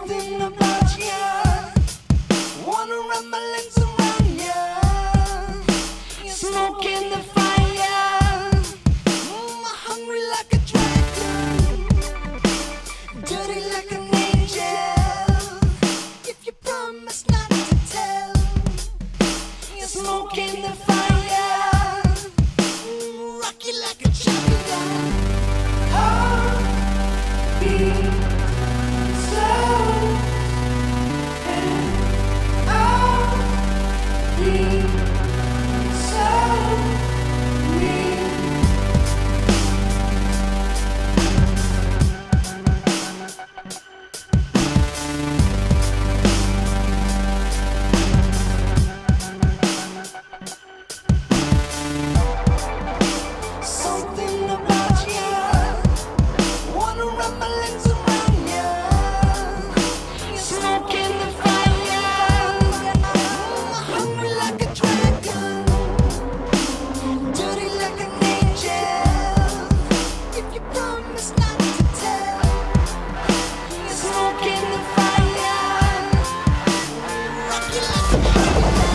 Something about ya, wanna wrap my legs around ya. Smoking the fire, hungry like a dragon, dirty like an angel. If you promise not to tell, smoking the fire, rock you like a champion. Heart beat slow, and I'll be so near. Something about ya, wanna wrap my legs around ya. Smoking the fire, hungry like a dragon, dirty like an angel. If you promise not to tell, smoking the fire, rock you like a dragon.